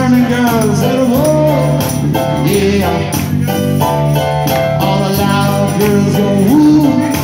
German girls at home. Yeah, all the loud girls go woo.